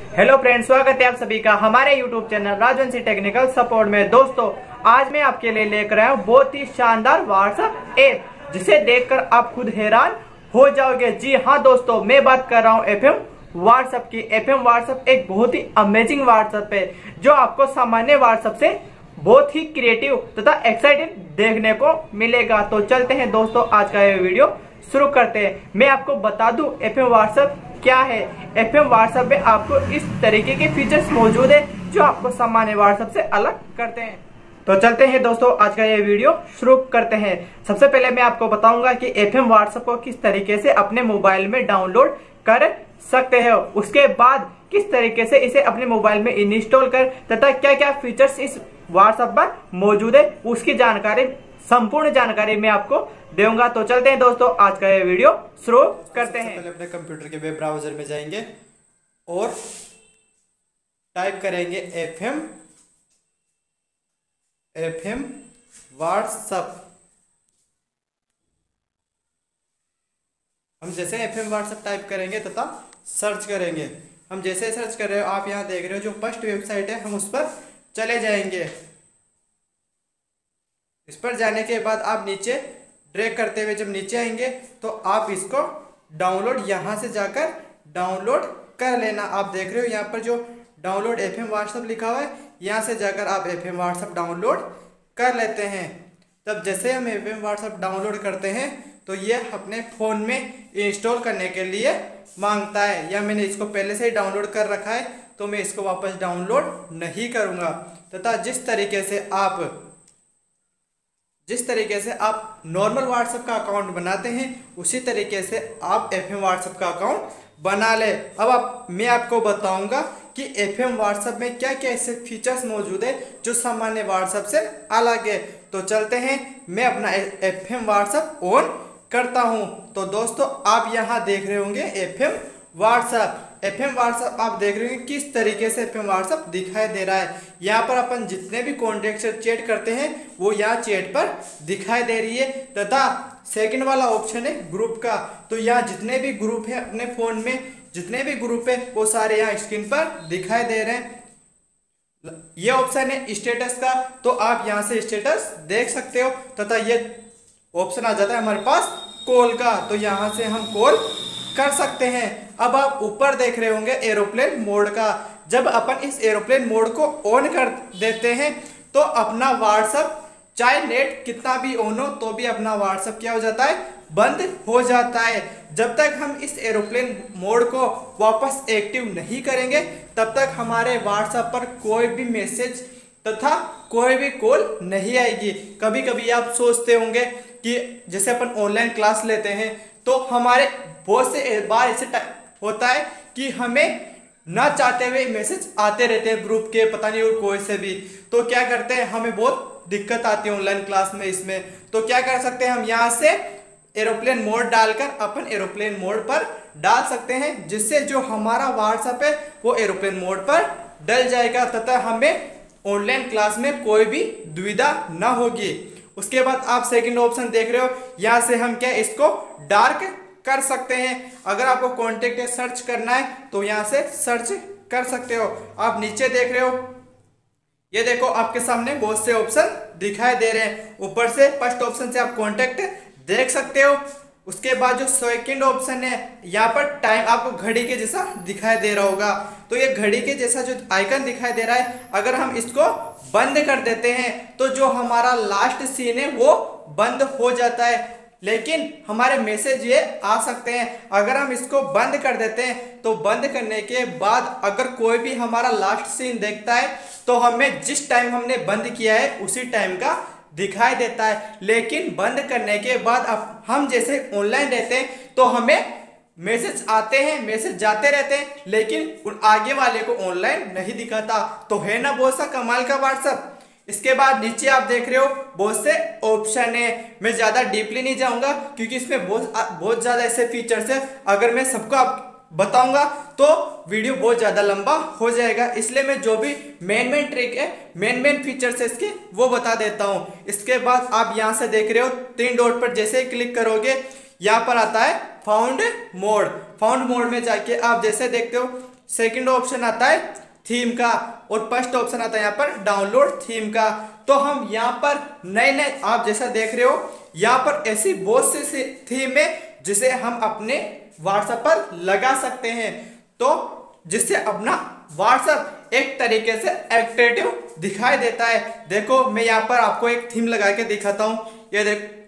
Hello friends, स्वागत है आप सभी का हमारे YouTube channel Rajvanshi technical support में। दोस्तों, आज मैं आपके लिए लेकर आया हूँ बहुत ही शानदार व्हाट्सएप ऐप, जिसे देखकर आप खुद हैरान हो जाओगे। जी हाँ दोस्तों, मैं बात कर रहा हूँ एफएम व्हाट्सएप की। एफएम व्हाट्सएप एक बहुत ही अमेजिंग व्हाट्सएप है, जो आपको सामान्य व्हाट्सएप से बहुत ही क्रिएटिव तथा एक्साइटेड देखने को मिलेगा। तो चलते हैं दोस्तों, आज का ये वीडियो शुरू करते हैं। मैं आपको बता दूं एफएम व्हाट्सएप क्या है। एफएम व्हाट्सएप में आपको इस तरीके के फीचर्स मौजूद है जो आपको सामान्य व्हाट्सएप से अलग करते हैं। तो चलते हैं दोस्तों, आज का ये वीडियो शुरू करते हैं। सबसे पहले मैं आपको बताऊंगा कि एफएम व्हाट्सएप को किस तरीके से अपने मोबाइल में डाउनलोड कर सकते हैं, उसके बाद किस तरीके से इसे अपने मोबाइल में इंस्टॉल कर तथा क्या क्या फीचर्स इस व्हाट्सएप पर मौजूद है, उसकी जानकारी, संपूर्ण जानकारी मैं आपको दूंगा। तो चलते हैं दोस्तों, आज का ये वीडियो शुरू करते हैं। पहले अपने कंप्यूटर के वेब ब्राउजर में जाएंगे और टाइप करेंगे एफएम व्हाट्सएप। हम जैसे एफएम व्हाट्सएप टाइप करेंगे तथा सर्च करेंगे, हम जैसे सर्च कर रहे हो आप यहाँ देख रहे हो जो फर्स्ट वेबसाइट है, हम उस पर चले जाएंगे। इस पर जाने के बाद आप नीचे ड्रैग करते हुए जब नीचे आएंगे तो आप इसको डाउनलोड यहाँ से जाकर डाउनलोड कर लेना। आप देख रहे हो यहाँ पर जो डाउनलोड एफएम व्हाट्सएप लिखा हुआ है, यहाँ से जाकर आप एफएम व्हाट्सएप डाउनलोड कर लेते हैं। तब जैसे हम एफएम व्हाट्सएप डाउनलोड करते हैं तो ये अपने फ़ोन में इंस्टॉल करने के लिए मांगता है, या मैंने इसको पहले से ही डाउनलोड कर रखा है तो मैं इसको वापस डाउनलोड नहीं करूँगा। तथा जिस तरीके से आप नॉर्मल व्हाट्सएप का अकाउंट बनाते हैं, उसी तरीके से आप एफएम व्हाट्सएप का अकाउंट बना ले। अब मैं आपको बताऊंगा कि एफएम व्हाट्सएप में क्या क्या ऐसे फीचर्स मौजूद है जो सामान्य व्हाट्सएप से अलग है। तो चलते हैं, मैं अपना एफएम व्हाट्सएप ऑन करता हूं। तो दोस्तों, आप यहां देख रहे होंगे एफएम व्हाट्सएप आप देख रहे होंगे किस तरीके से एफएम व्हाट्सएप दिखाई दे रहा है। यहाँ पर अपन जितने भी कॉन्टेक्ट से चैट करते हैं वो यहाँ चैट पर दिखाई दे रही है। तथा सेकंड वाला ऑप्शन है ग्रुप का, तो यहाँ जितने भी ग्रुप है अपने फोन में, जितने भी ग्रुप है वो सारे यहाँ स्क्रीन पर दिखाई दे रहे हैं। ये ऑप्शन है स्टेटस का, तो आप यहाँ से स्टेटस देख सकते हो। तथा ये ऑप्शन आ जाता है हमारे पास कॉल का, तो यहाँ से हम कॉल कर सकते हैं। अब आप ऊपर देख रहे होंगे एरोप्लेन मोड का। जब अपन इस एरोप्लेन मोड को ऑन कर देते हैं तो अपना व्हाट्सएप चाहे नेट कितना भी ऑन हो तो भी अपना व्हाट्सएप क्या हो जाता है, बंद हो जाता है। जब तक हम इस एरोप्लेन मोड को वापस एक्टिव नहीं करेंगे तब तक हमारे व्हाट्सएप पर कोई भी मैसेज तथा कोई भी कॉल नहीं आएगी। कभी कभी आप सोचते होंगे कि जैसे अपन ऑनलाइन क्लास लेते हैं तो हमारे बहुत से बार ऐसे होता है कि हमें ना चाहते हुए मैसेज आते रहते हैं ग्रुप के, पता नहीं और कोई से भी। तो क्या करते हैं, हमें बहुत दिक्कत आती है ऑनलाइन क्लास में इसमें। तो क्या कर सकते हैं, हम यहाँ से एरोप्लेन मोड डालकर अपन एरोप्लेन मोड पर डाल सकते हैं, जिससे जो हमारा व्हाट्सएप है वो एरोप्लेन मोड पर डल जाएगा तथा हमें ऑनलाइन क्लास में कोई भी दुविधा ना होगी। उसके बाद आप सेकंड ऑप्शन देख रहे हो, यहाँ से हम क्या इसको डार्क कर सकते हैं। अगर आपको कॉन्टेक्ट सर्च करना है तो यहाँ से सर्च कर सकते हो। आप नीचे देख रहे हो, ये देखो आपके सामने बहुत से ऑप्शन दिखाई दे रहे हैं। ऊपर से फर्स्ट ऑप्शन से आप कॉन्टेक्ट देख सकते हो। उसके बाद जो सेकंड ऑप्शन है, यहाँ पर टाइम आपको घड़ी के जैसा दिखाई दे रहा होगा। तो ये घड़ी के जैसा जो आइकन दिखाई दे रहा है, अगर हम इसको बंद कर देते हैं तो जो हमारा लास्ट सीन है वो बंद हो जाता है, लेकिन हमारे मैसेज ये आ सकते हैं। अगर हम इसको बंद कर देते हैं तो बंद करने के बाद अगर कोई भी हमारा लास्ट सीन देखता है तो हमें जिस टाइम हमने बंद किया है उसी टाइम का दिखाई देता है। लेकिन बंद करने के बाद अब हम जैसे ऑनलाइन रहते हैं तो हमें मैसेज आते हैं, मैसेज जाते रहते हैं, लेकिन आगे वाले को ऑनलाइन नहीं दिखाता। तो है ना बहुत सा कमाल का व्हाट्सएप। इसके बाद नीचे आप देख रहे हो बहुत से ऑप्शन है। मैं ज्यादा डीपली नहीं जाऊंगा क्योंकि इसमें बहुत ज्यादा ऐसे फीचर्स है। अगर मैं सबको आप बताऊंगा तो वीडियो बहुत ज्यादा लंबा हो जाएगा, इसलिए मैं जो भी मेन ट्रिक है, मेन फीचर्स है इसके, वो बता देता हूं। इसके बाद आप यहां से देख रहे हो तीन डॉट पर जैसे ही क्लिक करोगे यहाँ पर आता है फाउंड मोड। फाउंड मोड में जाके आप जैसे देखते हो सेकंड ऑप्शन आता है थीम का और फर्स्ट ऑप्शन आता है यहाँ पर डाउनलोड थीम का। तो हम यहाँ पर नए नए आप जैसा देख रहे हो यहाँ पर ऐसी बहुत सी थीम है जिसे हम अपने व्हाट्सएप पर लगा सकते हैं, तो जिससे अपना व्हाट्सएप एक तरीके से एट्रैक्टिव दिखाई देता है। देखो मैं यहाँ पर आपको एक थीम लगा के दिखाता हूं, ये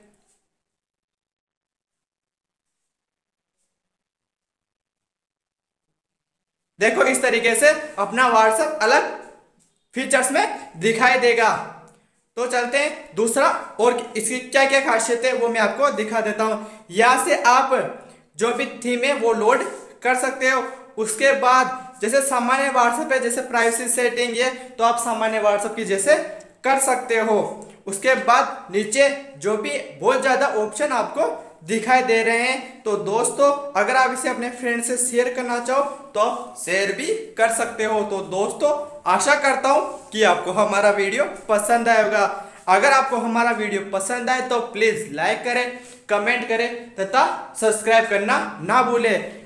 देखो इस तरीके से अपना व्हाट्सएप अलग फीचर्स में दिखाई देगा। तो चलते हैं दूसरा, और इसकी क्या क्या खासियत है वो मैं आपको दिखा देता हूं। यहां से आप जो भी थीम है वो लोड कर सकते हो। उसके बाद जैसे सामान्य व्हाट्सएप है, जैसे प्राइवेसी सेटिंग है तो आप सामान्य व्हाट्सएप की जैसे कर सकते हो। उसके बाद नीचे जो भी बहुत ज्यादा ऑप्शन आपको दिखाई दे रहे हैं, तो दोस्तों अगर आप इसे अपने फ्रेंड से शेयर करना चाहो तो आप शेयर भी कर सकते हो। तो दोस्तों आशा करता हूं कि आपको हमारा वीडियो पसंद आएगा। अगर आपको हमारा वीडियो पसंद आए तो प्लीज लाइक करें, कमेंट करें तथा सब्सक्राइब करना ना भूलें।